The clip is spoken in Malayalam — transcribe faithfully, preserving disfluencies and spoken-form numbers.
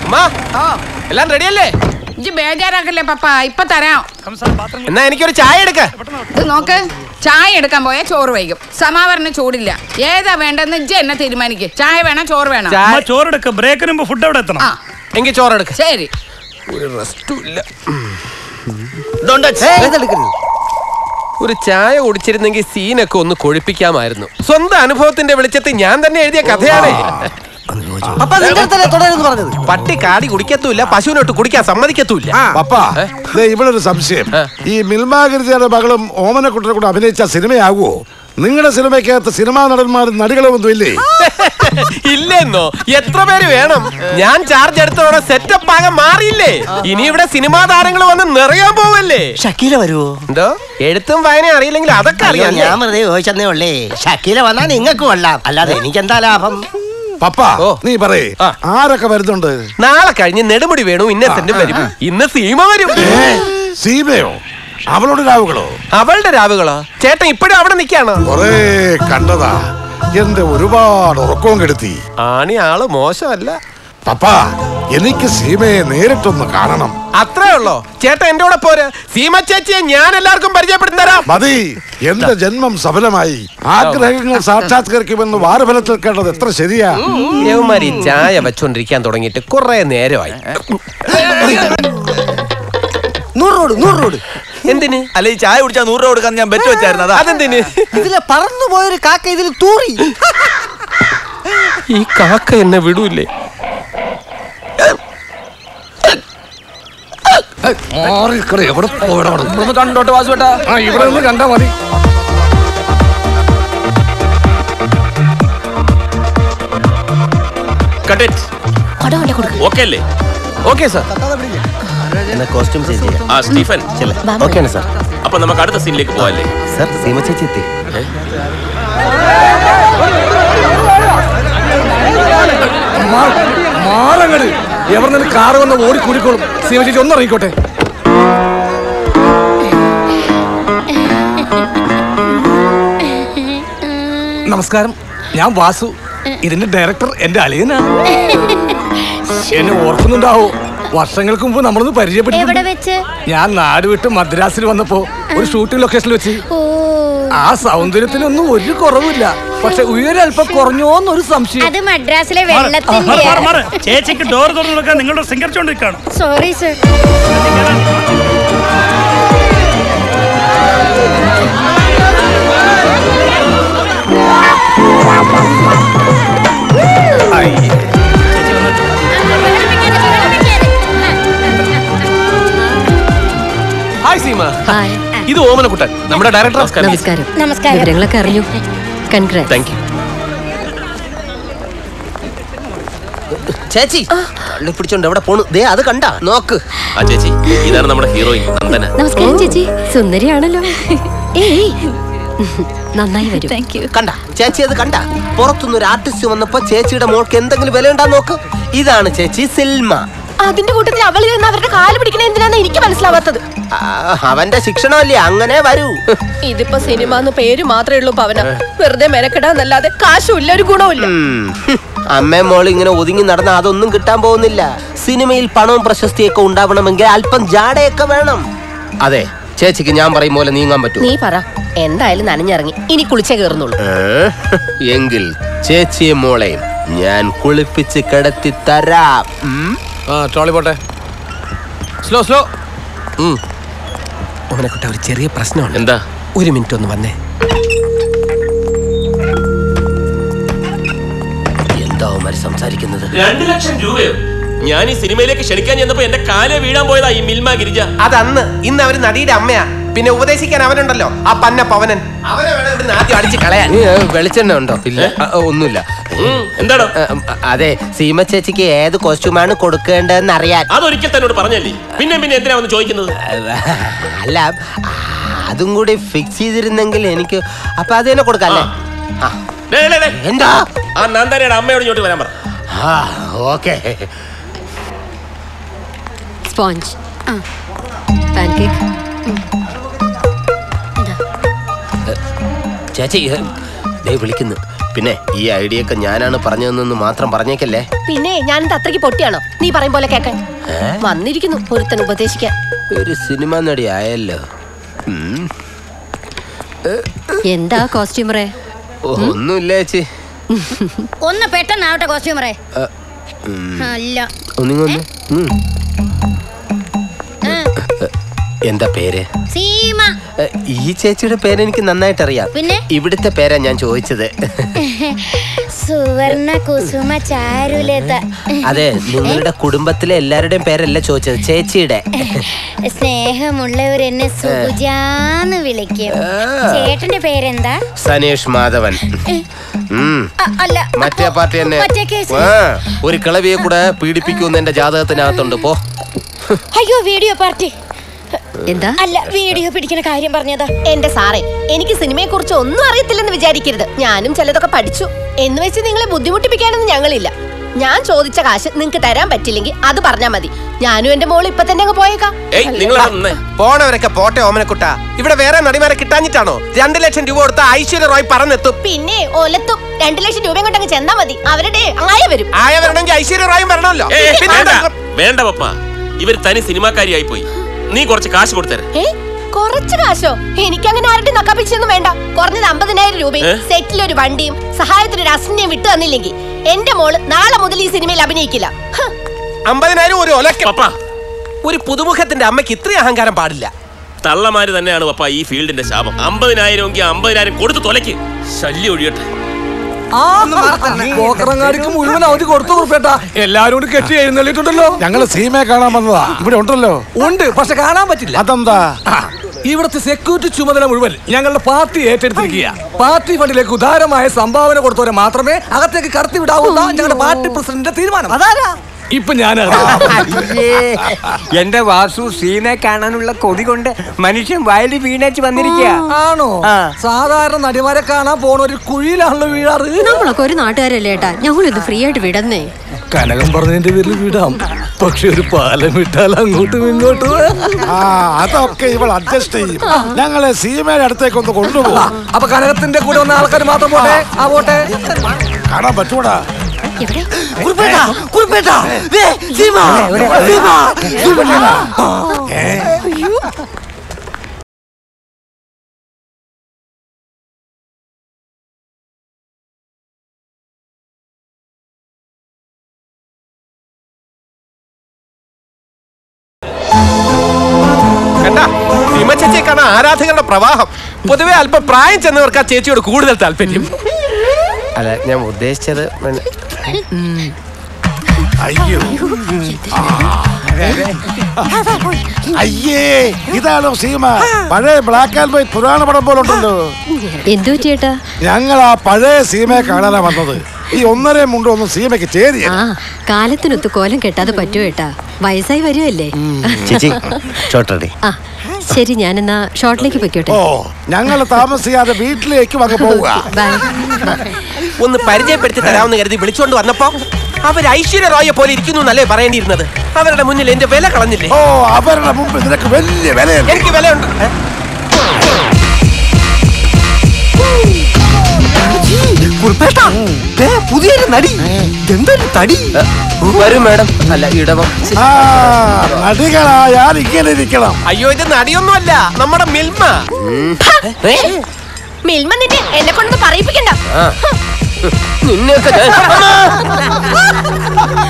എല്ലാം റെഡിയല്ലേ? ബേജാറാക്കല്ലേ പപ്പ, ഇപ്പൊ തരാം. എന്നാ എനിക്കൊരു ചായ എടുക്ക. നോക്ക്, ചായ എടുക്കാൻ പോയാൽ ചോറ് വൈകും. സമാവറിന് ചൂടില്ല. ഏതാ വേണ്ടെന്ന് ഇജ്ജ് എന്നെ തീരുമാനിക്ക്. ചായ വേണം, ചോറ് വേണം? ചോറെടുക്ക. ബ്രേക്കിന് മുമ്പ് ഫുഡ് എവിടെ എത്തണം? എങ്കിൽ ചോറെടുക്ക. ശരി. ഒരു റെസ്റ്റും ഇല്ല. ഒരു ചായ കുടിച്ചിരുന്നെങ്കിൽ സീനൊക്കെ ഒന്ന് കൊഴിപ്പിക്കാമായിരുന്നു. സ്വന്തം അനുഭവത്തിന്റെ വെളിച്ചത്തിൽ ഞാൻ തന്നെ എഴുതിയ കഥയാണ്. പട്ടി കാടി കുടിക്കത്തൂല്ല, പശുവിനോട്ട് കുടിക്കാൻ സമ്മതിക്കത്തൂല്ല. ഇവിടെ ഒരു സംശയം. ഈ മിൽമാഗിരിയുടെ മകളും ഓമനക്കുട്ടനെ കൂടെ അഭിനയിച്ച സിനിമയാകുമോ? നിങ്ങളുടെ സിനിമയ്ക്കകത്ത് സിനിമാ നടന്മാരും നടികളും ഒന്നും ഇല്ലേ? ഇല്ലെന്നോ? എത്ര പേര് വേണം? ഞാൻ ചാർജ് എടുത്തോടെ സെറ്റപ്പ് ആകെ മാറിയില്ലേ? ഇനി ഇവിടെ സിനിമാ താരങ്ങൾ വന്ന് നിറയാൻ പോവല്ലേ? ഷക്കീല വരുവോ? എന്തോ എഴുത്തും വായനയും അറിയില്ലെങ്കിൽ അതൊക്കെ അറിയാം. ഞാൻ വെറുതെ ചോദിച്ചെന്നേ ഉള്ളേ. ഷക്കീല വന്നാ നിങ്ങൾക്ക് കൊള്ളാം, അല്ലാതെ എനിക്ക് എന്താ ലാഭം? പപ്പ നീ പറയേ, ആരൊക്കെ വരുന്നുണ്ട്? നാളെ കഴിഞ്ഞ് നെടുമുടി വേണു, ഇന്നസെന്റ് വരും. ഇന്ന് സീമ വരും. സീമയോ? അവളുടെ രാവുകളോ? അവളുടെ രാവുകളോ? ചേട്ടൻ ഇപ്പോഴും അവിടെ നിൽക്കാണോ? കൊറേ കണ്ടതാ. എന്റെ ഒരുപാട് ഉറക്കവും കെടുത്തി. ആണി ആള് മോശമല്ല. പപ്പ, എനിക്ക് സീമയെ നേരിട്ടൊന്ന് കാണണം. അത്രേ ഉള്ളോ? ചേട്ടൻ എന്റെ കൂടെ പോര്. സീമ ചേച്ചിയെ ഞാൻ എല്ലാവർക്കും പരിചയപ്പെടുത്തി തരാം. മതി, എന്റെ ജന്മം സഫലമായി. ആഗ്രഹങ്ങൾ സാക്ഷാത്കരിക്കുമെന്ന് വാരഫലത്തിൽ കേട്ടത് എത്ര ശരിയാ. യവന്മാരി ചായ വെച്ചോണ്ടിരിക്കാൻ തുടങ്ങിയിട്ട് കുറെ നേരമായി. നൂറ് നൂറ് രൂപ എന്തിന്? അല്ല, ഈ ചായ കുടിച്ചാൽ നൂറ് രൂപ കൊടുക്കാൻ ഞാൻ ബെറ്റ് വെച്ചായിരുന്നു. അതെന്തിന്? ഇതിലെ പറന്നു പോയൊരു കാക്ക ഇതിൽ തൂറി. ഈ കാക്ക എന്നെ വിടൂല്ലേ? കണ്ടോട്ട് വാസുവേട്ടാ, ഇവിടെ നിന്ന് കണ്ടാ മതി. Okay sir. കോസ്റ്റ്യൂം ചേഞ്ച് ചെയ്യാം. ആ സ്റ്റീഫൻ, ഓക്കെ സാർ. അപ്പൊ നമുക്ക് അടുത്ത സീനിലേക്ക് പോവാല്ലേ? സാർ, സീമ ചേച്ചി എത്തി. മാറങ്ങട് എവിടെ നിന്ന് കാറ് വന്ന് ഓടി കൂടിക്കോളും. സീമ ചേച്ചി ഒന്ന് ഇറങ്ങിക്കോട്ടെ. നമസ്കാരം, ഞാൻ വാസു. ഇതിന്റെ ഡയറക്ടർ എന്റെ അളിയനാണ്. എന്നെ ഓർക്കുന്നുണ്ടാവോ? വർഷങ്ങൾക്ക് മുമ്പ് നമ്മളൊന്ന് പരിചയപ്പെട്ടു. ഞാൻ നാട് വിട്ട് മദ്രാസിൽ വന്നപ്പോ ഒരു ഷൂട്ടിംഗ് ലൊക്കേഷനിൽ വെച്ച്. ആ സൗന്ദര്യത്തിനൊന്നും ഒരു കുറവില്ല, പക്ഷെ ഉയരൽപ്പം കുറഞ്ഞോന്നൊരു സംശയം. അത് മദ്രാസിലെ വെള്ളത്തിന്റെ. ചേച്ചിക്ക് ഡോർ തുറന്നു കൊടുക്കാൻ നിങ്ങളുടെ സിംഗർച്ചോണ്ടിരിക്കാണ്. Sorry sir. ഹായ് സീമ. ഇത് ഓമനക്കുട്ടൻ, നമ്മുടെ ഡയറക്ടർ. നമസ്കാരം. നമസ്കാരം. വിവരങ്ങളൊക്കെ അറിഞ്ഞു. കൺഗ്രാറ്റ്സ്. Thank you. ചേച്ചി പിടിച്ചോണ്ട് എവിടെ പോണു? ദേ അത് കണ്ടാ നോക്ക്. ആ ചേച്ചി, ഇതാണ് നമ്മുടെ ഹീറോയിൻ നന്ദന. നമസ്കാരം ചേച്ചി, സുന്ദരിയാണല്ലോ. ഏയ് നന്നായി വരും. Thank you. കണ്ട ചേച്ചി, അത് കണ്ട? പുറത്തുനിന്നൊരു ആർട്ടിസ്റ്റ് വന്നപ്പോ ചേച്ചിയുടെ മോൾക്ക് എന്തെങ്കിലും വില ഉണ്ടാ നോക്ക്. ഇതാണ് ചേച്ചി സിൽമ. അതിന്റെ കൂട്ടത്തിൽ അവൾ അവരുടെ കാല് പിടിക്കണ എന്തിനാന്ന് എനിക്ക് മനസ്സിലാവാത്തത്. അവന്റെ ശിക്ഷണമല്ലേ, അങ്ങനെ വരൂ. ഇതിപ്പോ സിനിമ എന്ന് പേര് മാത്രമേ ഉള്ളൂ പവന. വെറുതെ മെനക്കെടാന്നല്ലാതെ കാശുമില്ല, ഒരു ഗുണമില്ല. അമ്മയും മോള് ഇങ്ങനെ ഒതുങ്ങി നടന്ന അതൊന്നും കിട്ടാൻ പോകുന്നില്ല. സിനിമയിൽ പണവും പ്രശസ്തിയൊക്കെ ഉണ്ടാവണമെങ്കിൽ അല്പം ജാടയൊക്കെ വേണം. അതെ, ചേച്ചിക്ക് ഞാൻ പറയും പോലെ നീങ്ങാൻ പറ്റൂ. നീ പറ. എന്തായാലും നനഞ്ഞിറങ്ങി, ഇനി കുളിച്ചേ കയറുന്നുള്ളൂ. എങ്കിൽ ചേച്ചിയെ മോളെയും ഞാൻ കുളിപ്പിച്ച് കിടത്തി തരാം. ട്രോളി പോട്ടെ. Slow slow. ഓമനക്കുട്ട, ഒരു ചെറിയ പ്രശ്നമാണ്. എന്താ? ഒരു മിനിറ്റ് ഒന്ന് വന്നേ. എന്താ അവന്മാര് സംസാരിക്കുന്നത്? രണ്ടു ലക്ഷം രൂപയോ? ഞാൻ ഈ സിനിമയിലേക്ക് ക്ഷണിക്കാൻ ചെന്നപ്പോ എന്റെ കാലെ വീഴാൻ പോയതാ ഈ മിൽമ ഗിരിജ. അതന്ന്. ഇന്ന് അവര് നടിയുടെ അമ്മയാ. പിന്നെ ഉപദേശിക്കാൻ അവനുണ്ടല്ലോ, ആ പന്ന പവനൻ. അവനെ വേണം ഇവിടുന്ന് ആദ്യം അടിച്ച് കളയാൻ. വെളിച്ചെണ്ണ ഉണ്ടോ? ഇല്ല, ഒന്നുമില്ല. എന്താണോ? അതെ, സീമ ചേച്ചിക്ക് ഏത് കോസ്റ്റ്യൂമാണ് കൊടുക്കേണ്ടതെന്ന് അറിയാൻ. അതൊരിക്കൽ തന്നോട് പറഞ്ഞല്ലേ, പിന്നെ പിന്നെ എന്തിനാ വന്ന് ചോദിക്കുന്നത്? അല്ല, അതും കൂടി ഫിക്സ് ചെയ്തിരുന്നെങ്കിൽ എനിക്ക് അപ്പൊ അത് തന്നെ കൊടുക്കാല്ലേ? എന്താ? ആ നന്ദനയുടെ അമ്മയോട് ഇങ്ങോട്ട് വരാൻ പറ. ഓക്കെ. Sponge, pancake. ചേച്ചി ദേ വിളിക്കുന്നു. പിന്നെ ഈ ഐഡിയ ഒക്കെ ഞാനാണ് പറഞ്ഞതെന്ന് മാത്രം പറഞ്ഞേക്കല്ലേ. പിന്നെ ഞാൻ അത്രയ്ക്ക് പൊട്ടിയാണോ നീ പറയും പോലെ കേക്കാൻ? വന്നിരിക്കുന്നു ഒരുത്തൻ ഉപദേശിക്കാൻ. ഒരു സിനിമ നടി ആയല്ലോ. എന്താ കോസ്റ്റ്യൂമറെ? ഒന്നുമില്ല ചേച്ചി. ഒന്ന് പെട്ടെന്നാവട്ടെ കോസ്റ്റ്യൂമറെ. അല്ല ഒന്നിങ്ങൊന്ന്. എന്താ പേര്? സീമ. ഈ ചേച്ചിയുടെ പേര് എനിക്ക് നന്നായിട്ട് അറിയാം. പിന്നെ ഇവിടുത്തെ പേരാ ഞാൻ ചോദിച്ചത്. സുവർണ കുസുമ ചാരുലത. അതെ, നിങ്ങളുടെ കുടുംബത്തിലെ എല്ലാവരുടെയും പേരല്ല ചോദിച്ചത്, ചേച്ചിയുടെ. സ്നേഹമുള്ളവർ എന്നെ സുജാന്ന് വിളിക്കും. ചേട്ടന്റെ പേരെന്താ? സനേഷ് മാധവൻ. അല്ല മറ്റേ പാർട്ടി തന്നെ. ഒരു കിളവിയെ കൂടെ പീഡിപ്പിക്കുമെന്ന് എന്റെ ജാതകത്തിനകത്തുണ്ട്. പോ. അയ്യോ, വീഡിയോ പാർട്ടി. എന്താ? അല്ല, വീഡിയോ പിടിക്കുന്ന കാര്യം പറഞ്ഞതാ. എന്റെ സാറേ, എനിക്ക് സിനിമയെ കുറിച്ച് ഒന്നും അറിയത്തില്ലെന്ന് വിചാരിക്കരുത്. ഞാനും ചിലതൊക്കെ പഠിച്ചു. എന്ന് വെച്ച് നിങ്ങളെ ബുദ്ധിമുട്ടിപ്പിക്കാനൊന്നും ഞങ്ങളില്ല. ഞാൻ ചോദിച്ച കാശ് നിങ്ങക്ക് തരാൻ പറ്റില്ലെങ്കിൽ അത് പറഞ്ഞാ മതി. ഞാനും എന്റെ മോള് ഇപ്പൊ തന്നെ അങ്ങ് പോയേക്കാം. പോണവരൊക്കെ പോട്ടെ ഓമനക്കുട്ട. ഇവിടെ വേറെ നടിമാരെ കിട്ടാഞ്ഞിട്ടാണോ രണ്ടു ലക്ഷം രൂപ കൊടുത്ത ഐശ്വര്യ റോയ് പറഞ്ഞെത്തും? പിന്നെ ഒലത്തും. രണ്ടു ലക്ഷം രൂപയും കൊണ്ട് അങ്ങ് ചെന്നാ മതി. അവരുടെ ആയ വരും. ആയ വരണമെങ്കിൽ ഐശ്വര്യ റോയും വരണമല്ലോ. വേണ്ട പപ്പ, ഇവർ തനി സിനിമാക്കാരിയായി പോയി. നീ കുറച്ച് കാശ് കൊടുത്തരാ. കുറച്ച് കാശോ? എനിക്ക് അങ്ങനെ ആരുടെ നക്കാപ്പിച്ചൊന്നും വേണ്ട. കുറഞ്ഞത് അമ്പതിനായിരം രൂപയും സെറ്റിലൊരു വണ്ടിയും സഹായത്തിന് ഒരു അസിനെയും വിട്ടു തന്നില്ലെങ്കിൽ എന്റെ മോള് നാളെ മുതൽ ഈ സിനിമയിൽ അഭിനയിക്കില്ല. അമ്പതിനായിരം ഒരു ഒലക്ക. ഒരു പുതുമുഖത്തിന്റെ അമ്മയ്ക്ക് ഇത്രയും അഹങ്കാരം പാടില്ല. തള്ളമാര് തന്നെയാണ് പപ്പ ഈ ഫീൽഡിന്റെ ശാപം. അമ്പതിനായിരം എങ്കിൽ അമ്പതിനായിരം കൊടുത്ത് തൊലയ്ക്ക്. ശല്യം ഒഴിയട്ടെ. പോക്കറങ്ങാടിക്ക് മുഴുവൻ അവധി കൊടുത്തു കുറിപ്പേട്ടാ. എല്ലാരും കൂടി കെട്ടി എഴുന്നള്ളിട്ടുണ്ടല്ലോ. ഞങ്ങള് സീമയെ കാണാൻ വന്നതാ. ഇവിടെ ഉണ്ടല്ലോ. ഉണ്ട്, പക്ഷെ കാണാൻ പറ്റില്ല. അതെന്താ? ഇവിടുത്തെ സെക്യൂരിറ്റി ചുമതല മുഴുവൻ ഞങ്ങളുടെ പാർട്ടി ഏറ്റെടുത്തിരിക്കുക. പാർട്ടി ഫണ്ടിലേക്ക് ഉദാരമായ സംഭാവന കൊടുത്തവരെ മാത്രമേ അകത്തേക്ക് കടത്തി വിടാവുന്ന ഞങ്ങളുടെ പാർട്ടി പ്രസിഡന്റിന്റെ തീരുമാനം. അതാരാ? ഇപ്പൊ ഞാൻ എന്റെ വാസു സീനെ കാണാനുള്ള കൊതി കൊണ്ട് മനുഷ്യൻ വയലിൽ വീണേച്ച് വന്നിരിക്കുക. ആണോ? സാധാരണ നടിമാരെ കാണാൻ പോണ ഒരു കുഴിയിലാണല്ലോ വീഴാറ്. നമ്മളൊക്കെ ഒരു നാട്ടുകാരല്ലേ ഏട്ടാ, ഞങ്ങളിത് ഫ്രീ ആയിട്ട് വിടന്നേ. കനകം പറഞ്ഞതിന്റെ പേരിൽ വിടാം, പക്ഷെ ഒരു പാലം വിട്ടാൽ അങ്ങോട്ടും ഇങ്ങോട്ടും. ആ അതൊക്കെ ഇവൾ അഡ്ജസ്റ്റ് ചെയ്യും. ഞങ്ങളെ സീമയുടെ അടുത്തേക്ക് ഒന്ന് കൊണ്ടുപോകും. അപ്പൊ കനകത്തിന്റെ കൂടെ വന്ന ആൾക്കാർ മാത്രം പോട്ടെ. ആ പോട്ടെ. കാണാൻ പറ്റൂടാ. സീമ ചേച്ചിയെ കാണാൻ ആരാധകരുടെ പ്രവാഹം. പൊതുവെ അല്പം പ്രായം ചെന്നവർക്ക് ആ ചേച്ചിയോട് കൂടുതൽ താല്പര്യം. അല്ല, ഞാൻ ഉദ്ദേശിച്ചത് അയ്യോ അയ്യേ, ഇതാണോ സീമ? പഴയ ബ്ലാക്ക് ആൻഡ് വൈറ്റ് പുരാണ പടം പോലെ ഉണ്ടല്ലോ. എന്തോ ചേട്ടാ? ഞങ്ങൾ ആ പഴയ സീമയെ കാണാനാ വന്നത്. ഈ ഒന്നര മുണ്ടോ ഒന്നും സീമയ്ക്ക് ചേരിയ. കാലത്തിനൊത്ത് കോലം കെട്ടാതെ പറ്റുമോ ഏട്ടാ? വയസ്സായി വരുമല്ലേ. ആ ശരി, ഞാനെന്നാ ഷോർട്ടിലേക്ക് പൊയ്ക്കോട്ടെ. ഓ, ഞങ്ങൾ താമസിയാതെ വീട്ടിലേക്ക് വന്ന് പോവുക. ഒന്ന് പരിചയപ്പെടുത്തി തരാമെന്ന് കരുതി വിളിച്ചോണ്ട് വന്നപ്പോ അവർ ഐശ്വര്യ റോയെ പോലെ ഇരിക്കുന്നു എന്നല്ലേ പറയേണ്ടിയിരുന്നത്? അവരുടെ മുന്നിൽ എന്റെ വില കളഞ്ഞില്ലേ? ഓ, അവരുടെ മുമ്പിൽ നിനക്ക് വലിയ വിലയുണ്ട്. എനിക്ക് വിലയുണ്ട്. പുതിയൊരു നടി. എന്തൊരു തടി. വരും മാഡം. അല്ല, ഇടവം. നടികളായാൽ ഇങ്ങനെ ഇരിക്കണം. അയ്യോ, ഇത് നടിയൊന്നും അല്ല, നമ്മുടെ മിൽമ. മിൽമ നിന്നെ എന്നെ കൊണ്ടൊന്ന് പറയിപ്പിക്കണ്ട. നിന്നെയൊക്കെ